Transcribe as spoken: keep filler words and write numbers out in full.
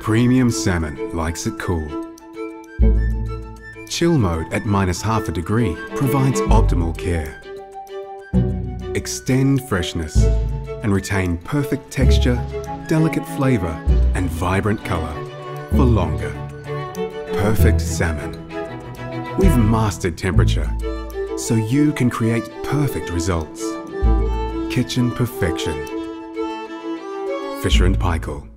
Premium salmon likes it cool. Chill mode at minus half a degree provides optimal care. Extend freshness and retain perfect texture, delicate flavour and vibrant colour for longer. Perfect salmon. We've mastered temperature so you can create perfect results. Kitchen perfection. Fisher and Paykel.